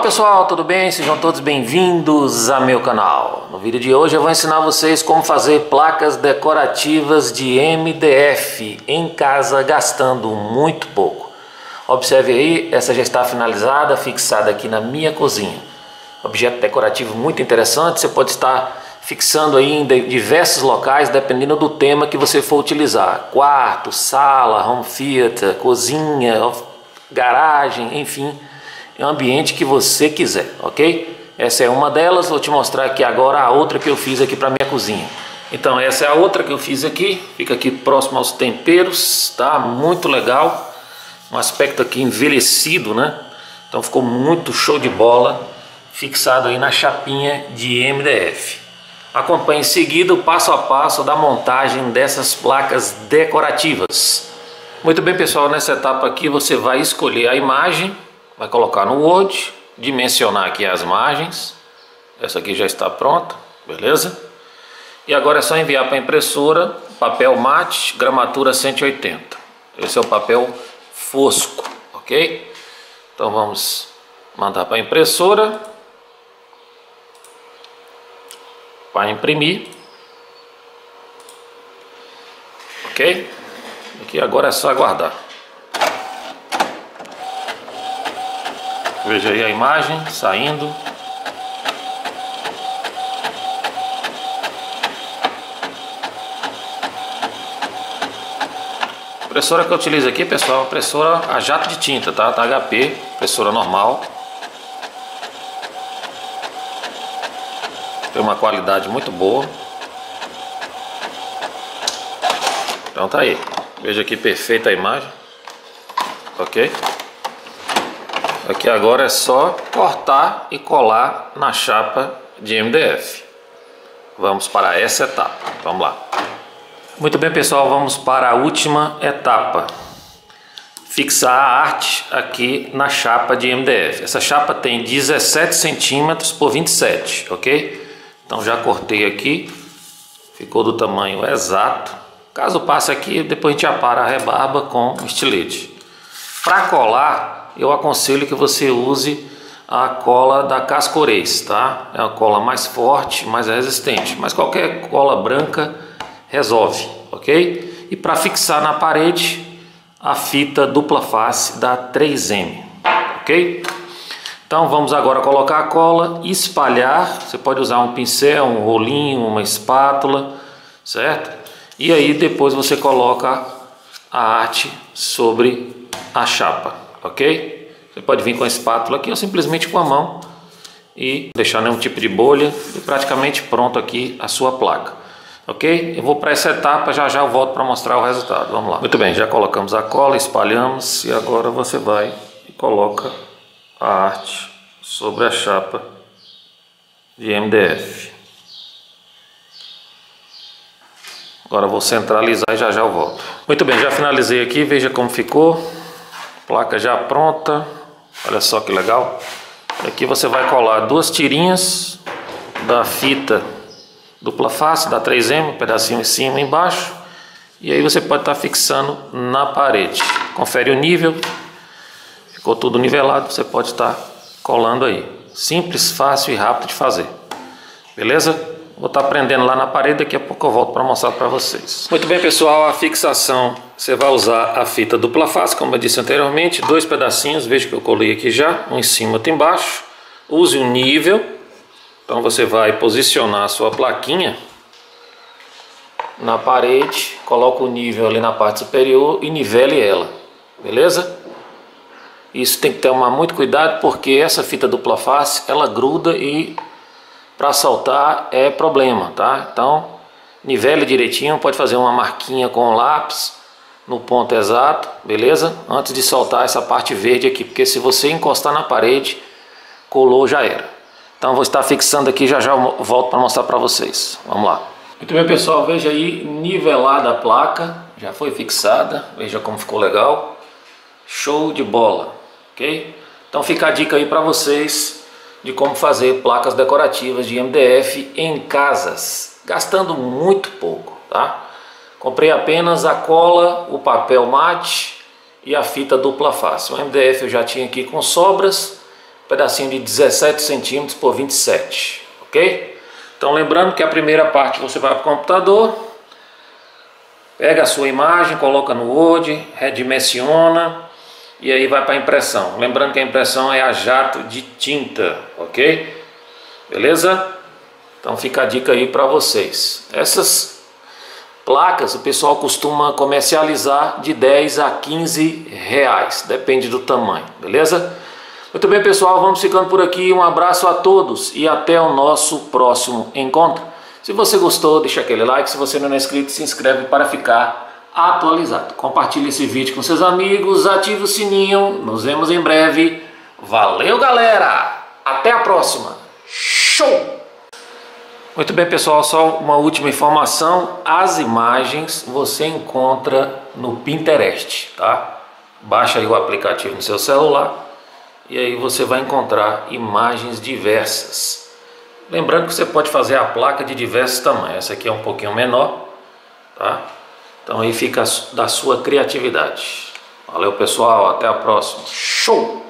pessoal, tudo bem? Sejam todos bem-vindos a meu canal. No vídeo de hoje eu vou ensinar vocês como fazer placas decorativas de MDF em casa gastando muito pouco. Observe aí, essa já está finalizada, fixada aqui na minha cozinha. Objeto decorativo muito interessante, você pode estar fixando aí em diversos locais dependendo do tema que você for utilizar. Quarto, sala, home theater, cozinha, garagem, enfim. É um ambiente que você quiser, ok? Essa é uma delas, vou te mostrar aqui agora a outra que eu fiz aqui para minha cozinha. Então essa é a outra que eu fiz aqui, fica aqui próximo aos temperos, tá? Muito legal, um aspecto aqui envelhecido, né? Então ficou muito show de bola, fixado aí na chapinha de MDF. Acompanhe em seguida o passo a passo da montagem dessas placas decorativas. Muito bem pessoal, nessa etapa aqui você vai escolher a imagem, vai colocar no Word, dimensionar aqui as margens. Essa aqui já está pronta, beleza? E agora é só enviar para a impressora, papel mate, gramatura 180. Esse é o papel fosco, ok? Então vamos mandar para a impressora para imprimir, ok? Aqui agora é só aguardar. Veja aí a imagem saindo. A impressora que eu utilizo aqui, pessoal, impressora a jato de tinta, tá? Tá HP, impressora normal. Tem uma qualidade muito boa. Então tá aí. Veja que perfeita a imagem. Ok? Aqui agora é só cortar e colar na chapa de MDF. Vamos para essa etapa. Vamos lá. Muito bem, pessoal, vamos para a última etapa. Fixar a arte aqui na chapa de MDF. Essa chapa tem 17 centímetros por 27, ok? Então já cortei aqui. Ficou do tamanho exato. Caso passe aqui, depois a gente apara a rebarba com estilete. Para colar, eu aconselho que você use a cola da Cascorês, tá? É uma cola mais forte, mais resistente, mas qualquer cola branca resolve, ok? E para fixar na parede, a fita dupla face da 3M, ok? Então vamos agora colocar a cola e espalhar. Você pode usar um pincel, um rolinho, uma espátula, certo? E aí depois você coloca a arte sobre a chapa, ok? Você pode vir com a espátula aqui ou simplesmente com a mão e deixar nenhum tipo de bolha e praticamente pronto aqui a sua placa, ok? Eu vou para essa etapa, já já eu volto para mostrar o resultado, vamos lá. Muito bem, já colocamos a cola, espalhamos e agora você vai e coloca a arte sobre a chapa de MDF. Agora eu vou centralizar e já já eu volto. Muito bem, já finalizei aqui, veja como ficou. Placa já pronta, olha só que legal. Aqui você vai colar duas tirinhas da fita dupla face da 3M, um pedacinho em cima e embaixo. E aí você pode estar fixando na parede. Confere o nível, ficou tudo nivelado, você pode estar colando aí. Simples, fácil e rápido de fazer, beleza? Vou estar prendendo lá na parede, daqui a pouco eu volto para mostrar para vocês. Muito bem pessoal, a fixação, você vai usar a fita dupla face, como eu disse anteriormente, dois pedacinhos, veja que eu colei aqui já, um em cima e outro embaixo. Use um nível, então você vai posicionar a sua plaquinha na parede, coloca o nível ali na parte superior e nivele ela, beleza? Isso tem que tomar muito cuidado porque essa fita dupla face, ela gruda e para soltar é problema, tá? Então nivele direitinho, pode fazer uma marquinha com o lápis no ponto exato, beleza? Antes de soltar essa parte verde aqui, porque se você encostar na parede, colou, já era. Então vou estar fixando aqui, já já eu volto para mostrar para vocês. Vamos lá. Muito bem pessoal, veja aí, nivelada a placa, já foi fixada, veja como ficou legal. Show de bola, ok? Então fica a dica aí para vocês de como fazer placas decorativas de MDF em casas, gastando muito pouco, tá? Comprei apenas a cola, o papel mate e a fita dupla face. O MDF eu já tinha aqui com sobras pedacinho de 17 centímetros por 27, ok? Então lembrando que a primeira parte você vai para o computador, pega a sua imagem, coloca no Word, redimensiona e aí vai para a impressão. Lembrando que a impressão é a jato de tinta, ok? Beleza? Então fica a dica aí para vocês. Essas placas o pessoal costuma comercializar de 10 a 15 reais, depende do tamanho, beleza? Muito bem, pessoal, vamos ficando por aqui. Um abraço a todos e até o nosso próximo encontro. Se você gostou, deixa aquele like. Se você não é inscrito, se inscreve para ficar atualizado. Compartilhe esse vídeo com seus amigos, ative o sininho. Nos vemos em breve. Valeu, galera! Até a próxima! Show! Muito bem, pessoal, só uma última informação. As imagens você encontra no Pinterest, tá? Baixa aí o aplicativo no seu celular e aí você vai encontrar imagens diversas. Lembrando que você pode fazer a placa de diversos tamanhos. Essa aqui é um pouquinho menor, tá? Então aí fica da sua criatividade. Valeu, pessoal, até a próxima. Show!